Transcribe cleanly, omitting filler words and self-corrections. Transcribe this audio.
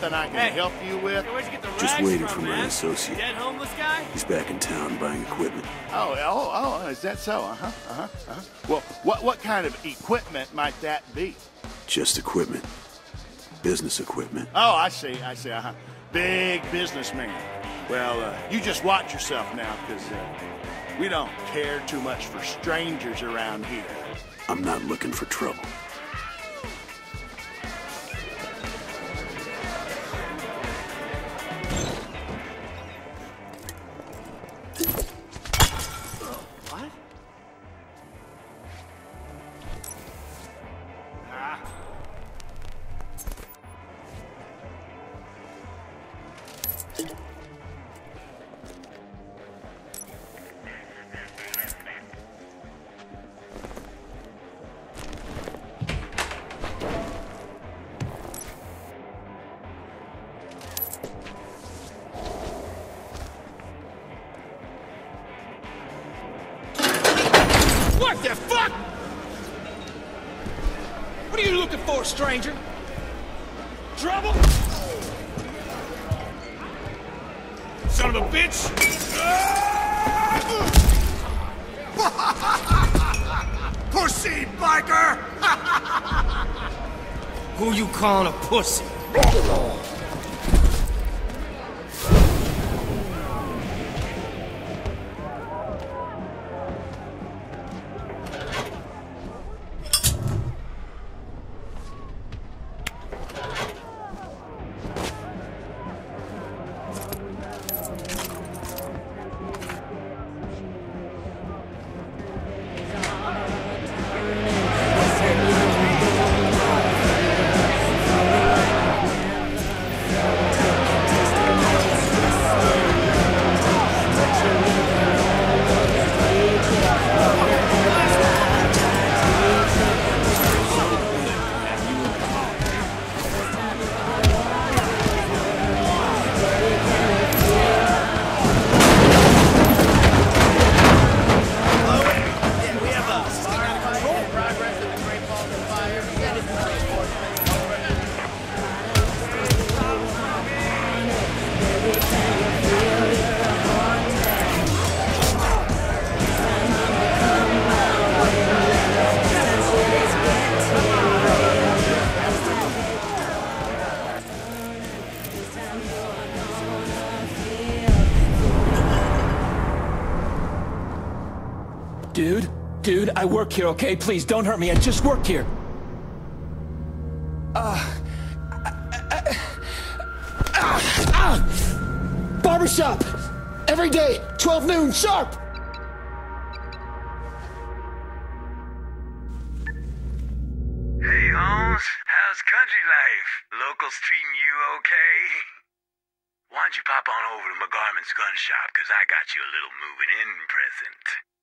something I can help you with? Where'd you get the Just rags waiting from, for my man? associate. Dead homeless guy? He's back in town buying equipment. Oh, is that so? Well, what kind of equipment might that be? Just equipment. Business equipment. Oh, I see, Big businessman. Well, you just watch yourself now, because we don't care too much for strangers around here. I'm not looking for trouble. What? What the fuck? What are you looking for, stranger? Trouble? Son of a bitch! Pussy, biker! Who you calling a pussy? Dude, I work here, okay? Please, don't hurt me. I just work here. Barbershop! Every day, 12 noon, sharp! Hey, Holmes. How's country life? Locals treating you okay? Why don't you pop on over to McGarman's gun shop, 'cause I got you a little moving in present.